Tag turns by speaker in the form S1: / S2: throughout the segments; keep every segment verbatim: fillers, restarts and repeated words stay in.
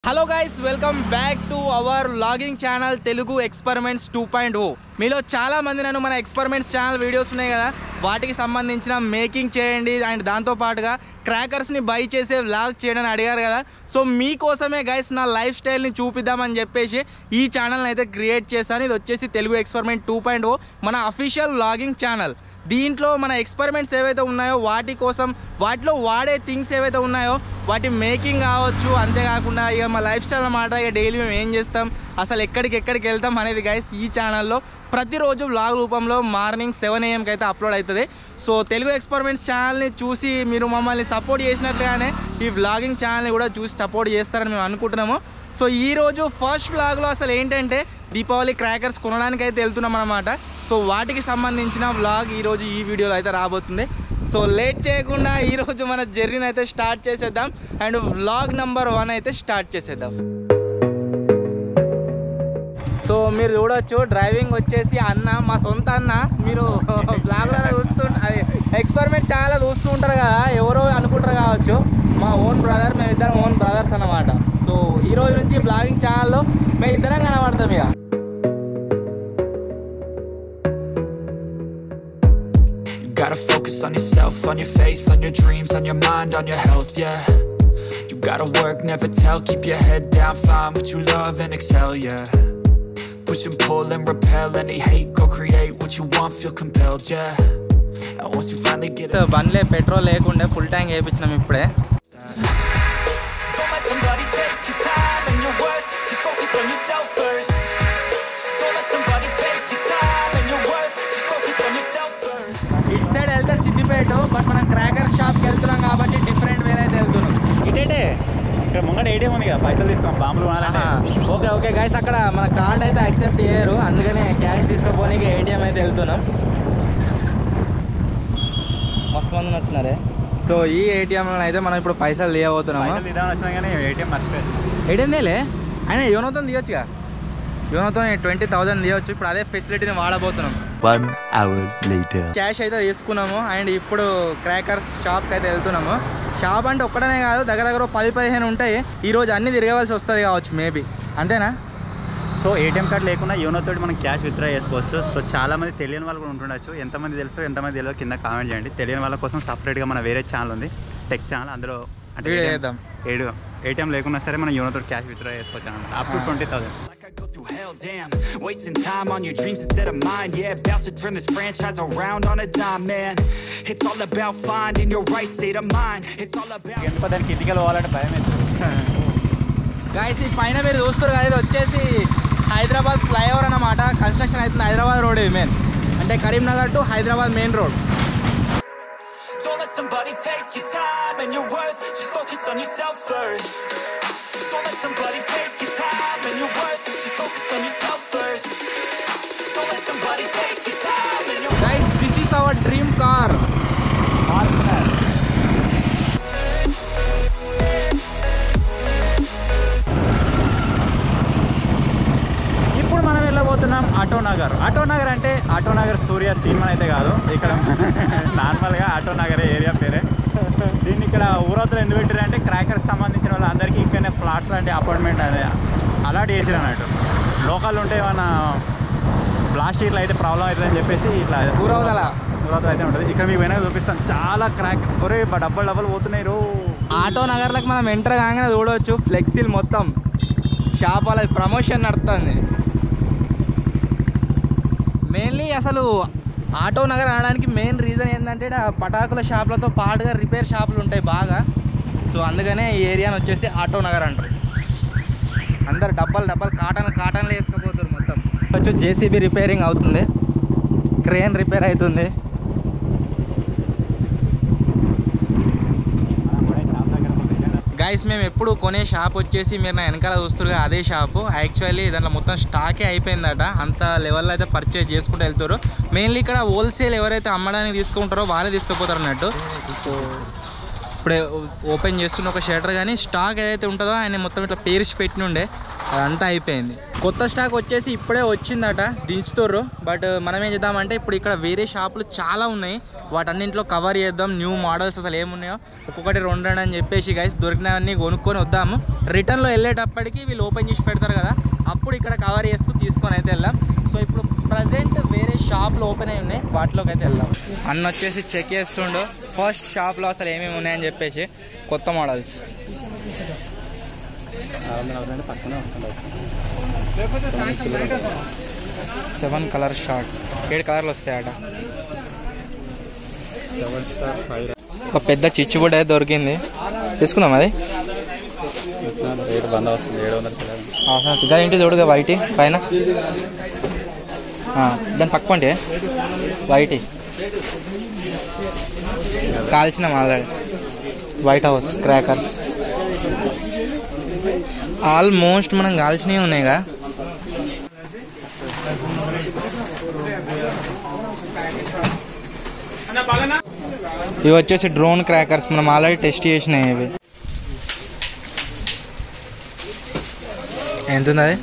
S1: Hello guys, welcome back to our vlogging channel Telugu experiments two point O. మీలో చాలా మంది నన్ను మన ఎక్స్పెరిమెంట్స్ ఛానల్ వీడియోస్ ఉన్నాయి కదా, వాటికి సంబంధించిన మేకింగ్ చేయండి అండ్ దాంతోపాటుగా క్రాకర్స్ని బై చేసే వ్లాగ్ చేయడానికి అడిగారు కదా. సో మీకోసమే గైస్ నా లైఫ్ స్టైల్ని చూపిద్దామని చెప్పేసి ఈ ఛానల్ని అయితే క్రియేట్ చేశాను. ఇది వచ్చేసి Telugu experiment two point O, మన అఫీషియల్ వ్లాగింగ్ ఛానల్. దీంట్లో మన ఎక్స్పెరిమెంట్స్ ఏవైతే ఉన్నాయో వాటి కోసం, వాటిలో వాడే థింగ్స్ ఏవైతే ఉన్నాయో వాటి మేకింగ్ కావచ్చు, అంతేకాకుండా ఇక మా లైఫ్ స్టైల్ అన్నమాట. ఇక డైలీ మేము ఏం చేస్తాం, అసలు ఎక్కడికి ఎక్కడికి వెళ్తాం అనేది గైస్ ఈ ఛానల్లో ప్రతిరోజు వ్లాగ్ రూపంలో మార్నింగ్ సెవెన్ ఏఎంకి అయితే అప్లోడ్ అవుతుంది. సో తెలుగు ఎక్స్పెరిమెంట్స్ ఛానల్ని చూసి మీరు మమ్మల్ని సపోర్ట్ చేసినట్లుగానే ఈ వ్లాగింగ్ ఛానల్ని కూడా చూసి సపోర్ట్ చేస్తారని మేము అనుకుంటున్నాము. సో ఈరోజు ఫస్ట్ వ్లాగ్లో అసలు ఏంటంటే దీపావళి క్రాకర్స్ కొనడానికి అయితే వెళ్తున్నాం అనమాట. సో వాటికి సంబంధించిన వ్లాగ్ ఈరోజు ఈ వీడియోలో అయితే రాబోతుంది. సో లేట్ చేయకుండా ఈరోజు మన జర్నీని అయితే స్టార్ట్ చేసేద్దాం అండ్ వ్లాగ్ నెంబర్ వన్ అయితే స్టార్ట్ చేసేద్దాం. సో మీరు చూడొచ్చు, డ్రైవింగ్ వచ్చేసి అన్న, మా సొంత అన్న. మీరు బ్లాగ్లో చూస్తూ అది ఎక్స్పెరిమెంట్ చాలా చూస్తూ ఉంటారు కదా, ఎవరో అనుకుంటారు కావచ్చు, మా ఓన్ బ్రదర్. మేము ఇద్దరం ఓన్ బ్రదర్స్ అన్నమాట. సో ఈ రోజు నుంచి బ్లాగింగ్ ఛానల్లో మేము ఇద్దరం కనబడతాం. ఇక
S2: gotta focus on yourself, on your faith, on your dreams, on your mind, on your health, yeah. You gotta work, never tell, keep your head down, find what you love and excel, yeah. Push and pull and repel any hate, go create what you want, feel compelled, yeah. And once you finally get it,
S1: బండ్లే petrol లేకుండా full tank వేయించినాం ఇప్పుడే.
S2: don't let somebody take your time and your worth, just focus on yourself first. Don't let somebody take your time and your worth, just focus on yourself first.
S1: ఇటు side వెళ్తే Siddipet, but మనం cracker షాప్కి వెళ్తున్నాం కాబట్టి different వేరే అయితే వెళ్తున్నాం. ఇటేటే
S3: ఇక్కడ ముంగట ఏటీఎం ఉంది కదా, పైసలు తీసుకోం, బాంబులు కొనాలంటే.
S1: ఓకే ఓకే గైస్, అక్కడ మన కార్డ్ అయితే యాక్సెప్ట్ చేయరు, అందుకనే క్యాష్ తీసుకోపోనీకి ఏటీఎం అయితే వెళ్తున్నాం. మస్తు మంది నచ్చున్నారే. సో ఈ ఏటీఎంలో అయితే మనం ఇప్పుడు పైసలు తీయబోతున్నాము.
S3: ఇదామని వచ్చినా కానీ ఏటీఎం మర్చిపోయింది.
S1: ఏటీఎం తీయలే అయినా యోనోతో తీయొచ్చుగా, యోనోతో ట్వంటీ థౌసండ్ తీయవచ్చు. ఇప్పుడు అదే ఫెసిలిటీని వాడబోతున్నాం.
S4: One hour later.
S1: క్యాష్ అయితే తీసుకున్నాము అండ్ ఇప్పుడు క్రాకర్స్ షాప్కి అయితే వెళ్తున్నాము. షాప్ అంటే ఒక్కడనే కాదు, దగ్గర దగ్గర పది పదిహేను ఉంటాయి. ఈరోజు అన్నీ తిరగవలసి వస్తుంది కావచ్చు, మేబీ. అంతేనా?
S3: సో ఏటీఎం కార్డు లేకుండా యోనో తోటి మనం క్యాష్ విత్డ్రా చేసుకోవచ్చు. సో చాలా మంది తెలియని వాళ్ళు కూడా ఉంటుండొచ్చు. ఎంతమంది తెలుసో ఎంతమంది తెలియదు కింద కామెంట్ చేయండి. తెలియని వాళ్ళ కోసం సపరేట్గా మన వేరే ఛానల్ ఉంది, టెక్ ఛానల్. అందులో అంటే
S1: చేద్దాం.
S3: ఏడు ఏటీఎం లేకున్నా సరే మనం యోనో తోటి క్యాష్ విత్డ్రా చేసుకోవచ్చు అనమాట, up to twenty thousand.
S2: Go through hell, damn, wasting time on your dreams instead of mine. Yeah, about to turn this franchise around on a dime, man. It's all about finding your right state of mind. It's all about
S3: ఎందుకో దానికి ఇంటికి పోవాలంటే భయం అవుతుంది.
S1: Guys ఈ పైన మీరు చూస్తారు కదా, ఇది వచ్చేసి హైదరాబాద్ ఫ్లైఓవర్ అన్నమాట. కన్స్ట్రక్షన్ అవుతుంది హైదరాబాద్ రోడ్. ఇది మెయిన్ అంటే Karimnagar to Hyderabad main road.
S2: Don't let somebody take your time and your worth, just focus on yourself first. Don't let somebody take your time and your worth, just focus on yourself first. Don't let somebody take your time and your
S1: Guys, this is our dream car.
S3: ఇప్పుడు మనం వెళ్ళబోతున్నాం Auto Nagar. Auto Nagar అంటే Auto Nagar సూర్య cinema అయితే కాదు, ఇక్కడ నార్మల్గా auto Nagar area పేరే. దీన్ని ఇక్కడ ఊరవతలు ఎందుకు పెట్టారు అంటే క్రాకర్స్ సంబంధించిన వాళ్ళందరికీ ఇక్కడనే ప్లాట్స్ లాంటి అపార్ట్మెంట్ అనేది అలాంటి చేసారు అన్నట్టు. లోకల్ ఉంటే ఏమన్నా బ్లాస్ట్ ఇట్లా అయితే ప్రాబ్లం అవుతుందని చెప్పేసి ఇట్లా
S1: ఊరవతల
S3: ఊరవతలు అయితే ఉంటుంది. ఇక్కడ మీకు వెనక చూపిస్తాను, చాలా క్రాక్ ఒరే డబ్బలు డబ్బలు పోతున్నాయి రో.
S1: ఆటో నగర్లకు మనం ఎంటర్ కాగానే చూడవచ్చు ఫ్లెక్సీలు మొత్తం షాప్ వాళ్ళ ప్రమోషన్ నడుస్తుంది. మెయిన్లీ అసలు ఆటో నగర్ అనడానికి మెయిన్ రీజన్ ఏంటంటే పటాకుల షాపులతో పాటుగా రిపేర్ షాపులు ఉంటాయి బాగా. సో అందుకనే ఈ ఏరియాని వచ్చేసి ఆటో నగర్ అంటారు. అందరు డబ్బాలు డబ్బాలు కాటన్ కాటన్లు వేసుకుపోతారు. మొత్తం వచ్చి జేసీబీ రిపేరింగ్ అవుతుంది, క్రేన్ రిపేర్ అవుతుంది. గైస్ మేము ఎప్పుడు కొనే షాప్ వచ్చేసి మీరు నా వెనకాల చూస్తారు అదే షాపు. యాక్చువల్లీ దాంట్లో మొత్తం స్టాకే అయిపోయిందట, అంత లెవెల్లో అయితే పర్చేజ్ చేసుకుంటూ వెళ్తారు. మెయిన్లీ ఇక్కడ హోల్సేల్ ఎవరైతే అమ్మడానికి తీసుకుంటారో వాళ్ళే తీసుకుపోతారు అన్నట్టు. ఇప్పుడే ఓపెన్ చేస్తున్న ఒక షటర్, కానీ స్టాక్ ఏదైతే ఉంటుందో ఆయన మొత్తం ఇట్లా పేర్చి పెట్టిన ఉండే అదంతా అయిపోయింది. కొత్త స్టాక్ వచ్చేసి ఇప్పుడే వచ్చిందట, దించుతారు. బట్ మనం ఏం చేద్దామంటే ఇప్పుడు ఇక్కడ వేరే షాపులు చాలా ఉన్నాయి, వాటన్నింటిలో కవర్ చేద్దాం. న్యూ మోడల్స్ అసలు ఏమున్నాయో ఒక్కొక్కటి రెండు రెండు అని చెప్పేసి గైస్ దొరికినవన్నీ కొనుక్కొని వద్దాము. రిటర్న్లో వెళ్ళేటప్పటికి వీళ్ళు ఓపెన్ చేసి పెడతారు కదా, అప్పుడు ఇక్కడ కవర్ చేస్తూ తీసుకొని అయితే వెళ్దాం. సో ఇప్పుడు ప్రజెంట్ వేరే షాప్లు ఓపెన్ అయి ఉన్నాయి, వాటిలోకి అయితే వెళ్దాం. అన్న వచ్చేసి చెక్ చేస్తుండు ఫస్ట్ షాప్లో అసలు ఏమేమి ఉన్నాయని చెప్పేసి కొత్త మోడల్స్. సెవెన్ కలర్ షార్ట్స్, ఏడు కలర్లు వస్తాయట. ఒక పెద్ద చిచ్చుబుడ్డ అయితే దొరికింది, తీసుకుందాం. అది ఇంటి చూడుగా వైట్ పైన, దాని పక్క పంటే వైట్ కాల్చినాం already. White house crackers almost మనం కాల్చినవి ఉన్నాయిగా. ఇవి వచ్చేసి డ్రోన్ క్రాకర్స్, మనం ఆల్రెడీ టెస్ట్ చేసినాయి. ఇవి ఎంత ఉంది అది?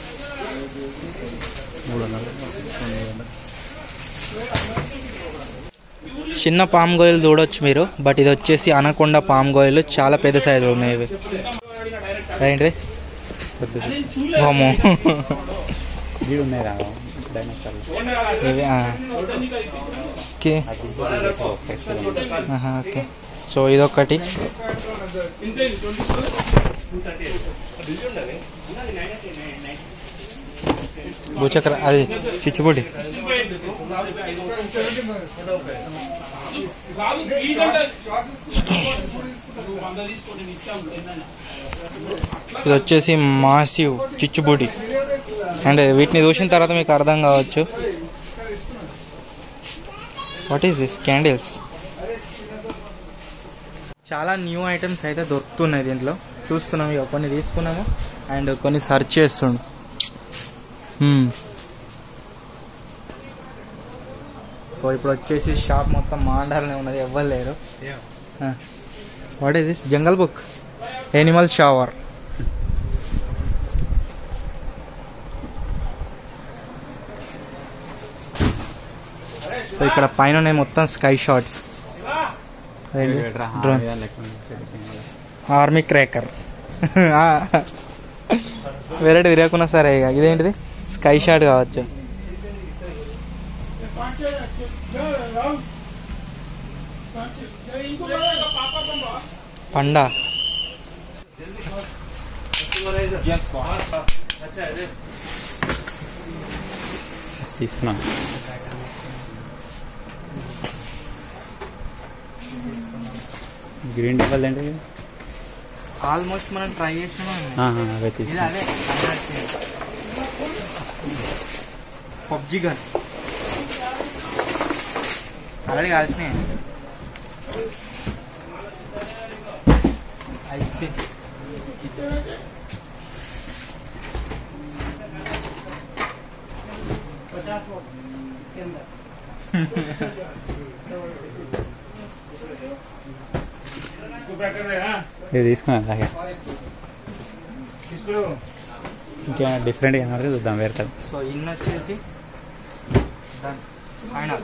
S1: చిన్న పామ్ గోయలు చూడొచ్చు మీరు, బట్ ఇది వచ్చేసి అనకొండ పామ్ గోయలు, చాలా పెద్ద సైజులు ఉన్నాయి ఇవి. అదేంటిది? ఓకే, సో ఇదొకటి. భూచక్ర, అది చిచ్చుబుడి. ఇది వచ్చేసి మాసివ్ చిచ్చుబుడి. అండ్ వీటిని చూసిన తర్వాత మీకు అర్థం కావచ్చు వాట్ ఈస్ దిస్. క్యాండిల్స్. చాలా న్యూ ఐటమ్స్ అయితే దొరుకుతున్నాయి దీంట్లో, చూస్తున్నాము. ఇక కొన్ని తీసుకున్నాము అండ్ కొన్ని సెర్చ్ చేస్తుండు. సో ఇప్పుడు వచ్చేసి షాప్ మొత్తం మాండాలనే ఉన్నది, ఎవ్వరు లేరు. What is this? Jungle book, animal shower. So ఇక్కడ పైన మొత్తం sky shots. Army cracker variety తిరగకున్నా సరే. ఇక ఇదేంటిది? స్కై షాట్ కావచ్చు. పండా
S3: తీసుకున్నా. గ్రీన్ డబల్ ఏంటి?
S1: ఆల్మోస్ట్ మనం ట్రై చేసినాం. అదే పబ్జి గన్ ఆల్రెడీ కాల్సినాయి. Ice cream.
S3: ఇది తీసుకున్నా. ఇంకేమైనా డిఫరెంట్ కనబడితే చూద్దాం వేరే కదా.
S1: సో ఇన్ వచ్చేసి ఫైనల్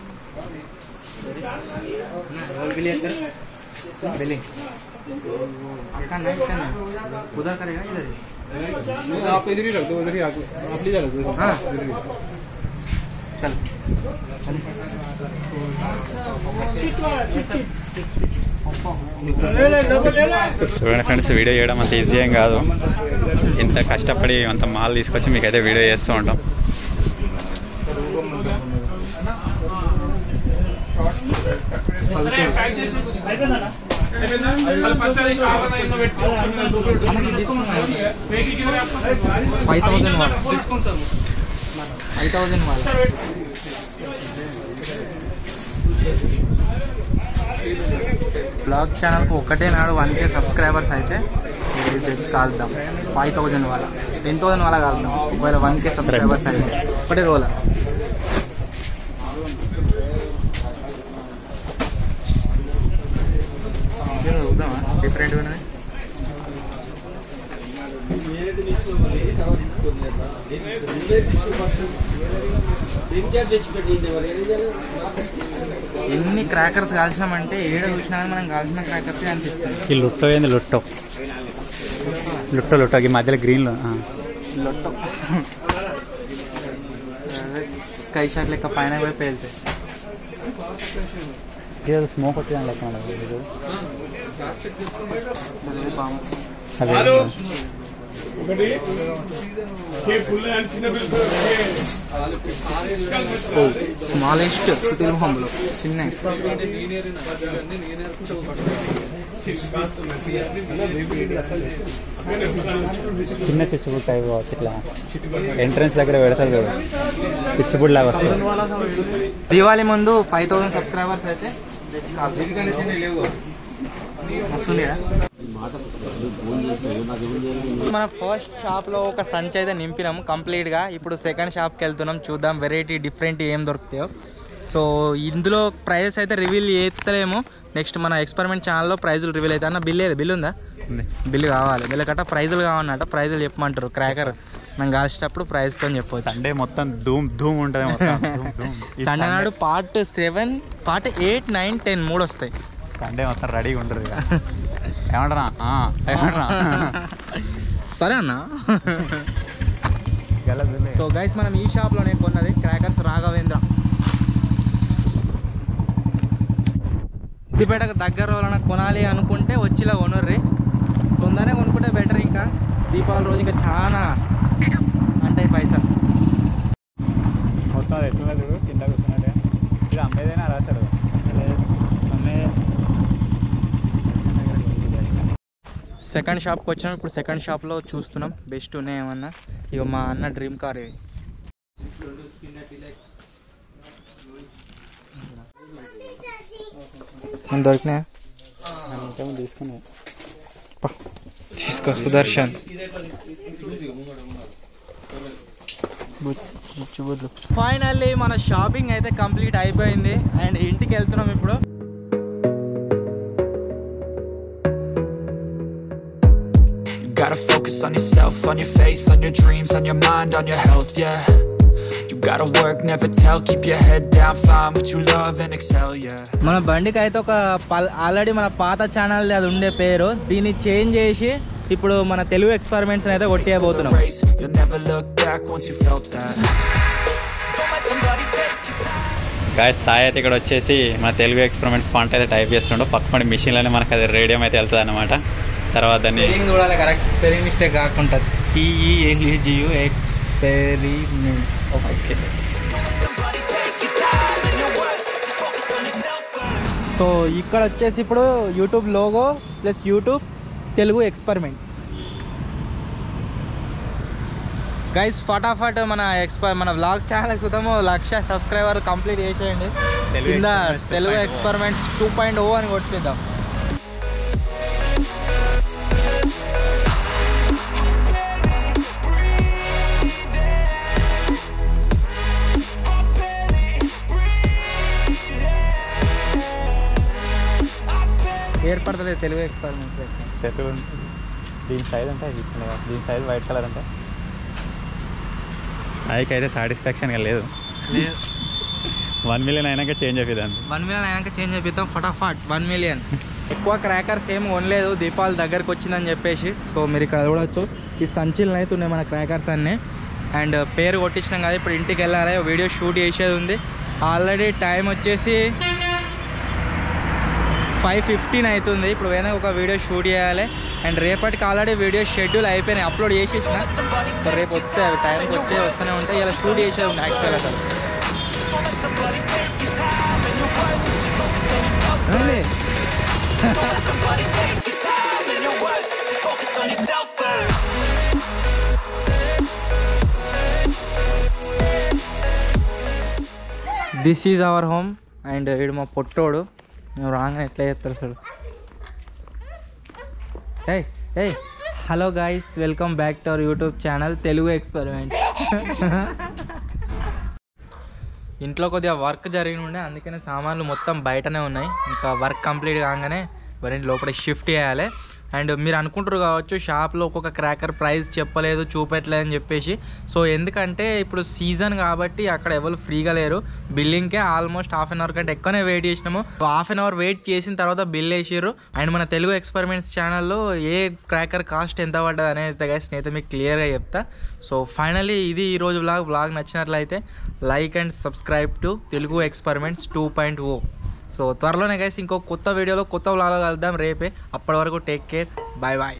S1: बिलिंग उधर करेगा इधर ही आप इधर ही रख दो उधर ही आप इधर रख दो हाँ चल
S3: చూడండి ఫ్రెండ్స్, వీడియో చేయడం అంత ఈజీ ఏం కాదు. ఇంత కష్టపడి అంత మాల్ తీసుకొచ్చి మీకైతే వీడియో చేస్తూ ఉంటాం.
S1: ఫైవ్ థౌసండ్ వాళ్ళ ఫైవ్ థౌసండ్ వాళ్ళ బ్లాగ్ ఛానల్కు ఒకటే నాడు వన్ కే సబ్స్క్రైబర్స్ అయితే ఇది తెచ్చి కాల్దాం. ఫైవ్ థౌజండ్ వాళ్ళ టెన్ థౌసండ్ వాళ్ళ కాల్దాం. ఒకవేళ వన్ కే సబ్స్క్రైబర్స్ అయితే ఒకటే రోజు చూద్దామా డిఫరెంట్గా ఉన్నది. ఎన్ని క్రాకర్స్ కాల్చినామంటే ఏడ చూసినా మనం కాల్చిన క్రాకర్స్ అనిపిస్తుంది.
S3: ఈ లుట్టో ఏంది లుట్టో లుట్టో లుట్టో ఈ మధ్యలో గ్రీన్లో
S1: లొట్టో స్కై షాట్ లెక్క పైన పోయి పేలుతాయి.
S3: ఇది స్మోక్ వచ్చిందని లెక్క
S1: అదే స్మాలెస్ట్ సుతిల్ హోమ్లో చిన్న
S3: చిన్న చిచ్చుబుడ్ టైప్ కావచ్చు. ఇట్లా ఎంట్రన్స్ దగ్గర పెడతారు కదా చిచ్చుబుడ్ లాగా వస్తుంది.
S1: దివాళీ ముందు ఫైవ్ థౌసండ్ సబ్స్క్రైబర్స్ అయితే వస్తుంది కదా. మన ఫస్ట్ షాప్లో ఒక సంచి అయితే నింపినాము కంప్లీట్గా. ఇప్పుడు సెకండ్ షాప్కి వెళ్తున్నాం, చూద్దాం వెరైటీ డిఫరెంట్ ఏం దొరుకుతాయో. సో ఇందులో ప్రైజెస్ అయితే రివీల్ చేస్తలేము. నెక్స్ట్ మన ఎక్స్పెరిమెంట్ ఛానల్లో ప్రైజులు రివీల్ అవుతాయి. అన్న బిల్ ఏది బిల్ ఉందా? బిల్లు కావాలి. వీళ్ళకట్ట ప్రైజులు కావాలన్నట. ప్రైజులు చెప్పమంటారు. క్రాకర్ మనం కాల్చేటప్పుడు ప్రైజ్తో చెప్పవచ్చు.
S3: సండే మొత్తం ధూమ్ ధూమ్ ఉంటుంది.
S1: సండే నాడు part seven part eight nine ten మూడు వస్తాయి.
S3: సండే మొత్తం రెడీగా ఉంటుంది. ఏమంటారా ఏమంటారా
S1: సరే అన్న. సో గైస్ మనం ఈ షాప్లోనే కొన్నది క్రాకర్స్ రాఘవేంద్ర. సిద్దిపేటకు దగ్గర వలన కొనాలి అనుకుంటే వచ్చిలా కొనుర్రి. తొందరనే కొనుక్కుంటే బెటర్. ఇంకా దీపావళి రోజు ఇంకా చాలా అంటే పైసలు
S3: మొత్తం అది ఎట్లా చూడు కింద కూర్చున్నట్టే. ఇది అమ్మేదైనా రాశారు.
S1: అమ్మే సెకండ్ షాప్కి వచ్చినాం. ఇప్పుడు సెకండ్ షాప్లో చూస్తున్నాం బెస్ట్ ఉన్నాయి ఏమన్నా. ఇక మా అన్న డ్రీమ్ కార్ ఇది. దొరికినాయా?
S3: తీసుకున్నాయి
S1: తీసుకో సుదర్శన్. ఫైనల్లీ మన షాపింగ్ అయితే కంప్లీట్ అయిపోయింది అండ్ ఇంటికి వెళ్తున్నాం ఇప్పుడు.
S2: Gotta focus on yourself, on your faith, on your dreams, on your mind, on your health, yeah. You gotta work, never tell, keep your head down, find what you love and excel, yeah.
S1: మన బండికి అయితే ఒక already మన పాత channel అది ఉండే పేరు, దీన్ని చేంజ్ చేసి ఇప్పుడు మన తెలుగు ఎక్స్పెరిమెంట్స్ అయితే కొట్టేయబోతున్నాం.
S2: You'll never look back once you felt that.
S3: Guys Sai అయితే ఇక్కడ వచ్చేసి మన తెలుగు ఎక్స్పెరిమెంట్ ఫాంట్ అయితే టైప్ చేస్తుండో పక్కన మిషన్లోనే మనకు అది రేడియం అయితే వెళ్తుంది అనమాట. తర్వాత దాన్ని
S1: చూడాలి కరెక్ట్ స్పెల్లింగ్ మిస్టేక్ కాకుండా టీఈఎల్ఈజియు ఎక్స్పెరిమెంట్స్. ఓకే సో ఇక్కడ వచ్చేసి ఇప్పుడు YouTube logo plus YouTube Telugu experiments. Guys ఫటాఫట్ మన ఎక్స్పర్ మన వ్లాగ్ ఛానల్ చూద్దాము. లక్ష సబ్స్క్రైబర్ కంప్లీట్ చేసేయండి. కింద Telugu experiments two point O అని కొట్టిద్దాం. ఏర్పడుతుంది తెలుగు ఎక్స్పెరిమెంట్స్.
S3: తెలుగు దీని సైజ్ అంటే అది దీని సైజ్ వైట్ కలర్ అంటే సాయికి అయితే సాటిస్ఫాక్షన్గా లేదు. వన్ మిలియన్ అయినాక చేంజ్ అయిపోయింది.
S1: వన్ మిలియన్ అయినాక చేంజ్ అయిపోతాం ఫటాఫట్. వన్ మిలియన్ ఎక్కువ క్రాకర్స్ ఏం కొనలేదు, దీపావళి దగ్గరకు వచ్చిందని చెప్పేసి. సో మీరు ఇక్కడ చూడవచ్చు ఈ సంచిలు అయితే ఉన్నాయి మన క్రాకర్స్ అన్నీ. అండ్ పేరు కొట్టించినాం కదా, ఇప్పుడు ఇంటికి వెళ్ళాలి, వీడియో షూట్ చేసేది ఉంది. ఆల్రెడీ టైం వచ్చేసి ఫైవ్ ఫిఫ్టీన్ అవుతుంది. ఇప్పుడు వేరే ఒక వీడియో షూట్ చేయాలి. అండ్ రేపటికి ఆల్రెడీ వీడియో షెడ్యూల్ అయిపోయినాయి, అప్లోడ్ చేసేసిన. సో రేపు వస్తే అవి టైంకి వచ్చే వస్తూనే ఉంటాయి. ఇలా షూట్ చేసేది ఉంది యాక్చువల్ అసలు. This is our home. And వీడు మా పొట్టోడు. నువ్వు రాగానే ఎట్లా చేస్తారు సార్. ఏయ్ ఏయ్ hello guys, welcome back to our YouTube channel Telugu experiments. ఇంట్లో కొద్దిగా వర్క్ జరిగి ఉండే, అందుకనే సామాన్లు మొత్తం బయటనే ఉన్నాయి. ఇంకా వర్క్ కంప్లీట్ కాగానే మరి లోపల షిఫ్ట్ చేయాలి. అండ్ మీరు అనుకుంటారు కావచ్చు షాప్లో ఒక్కొక్క క్రాకర్ ప్రైస్ చెప్పలేదు చూపెట్టలేదు అని చెప్పేసి. సో ఎందుకంటే ఇప్పుడు సీజన్ కాబట్టి అక్కడ ఎవరు ఫ్రీగా లేరు. బిల్లింగ్కే ఆల్మోస్ట్ హాఫ్ అన్ అవర్ కంటే ఎక్కువనే వెయిట్ చేసినాము. హాఫ్ అన్ అవర్ వెయిట్ చేసిన తర్వాత బిల్ వేసారు. అండ్ మన తెలుగు ఎక్స్పెరిమెంట్స్ ఛానల్లో ఏ క్రాకర్ కాస్ట్ ఎంత పడ్డది అనేది గైస్ నేనైతే మీకు క్లియర్గా చెప్తా. సో ఫైనలీ ఇది ఈరోజు వ్లాగ్ వ్లాగ్ నచ్చినట్లయితే like and subscribe to Telugu experiments two point O. So త్వరలోనే గైస్ ఇంకో కొత్త వీడియోలో కొత్త వ్లాగ్ కలుద్దాం రేపే. అప్పటి వరకు టేక్ కేర్, బాయ్ బాయ్.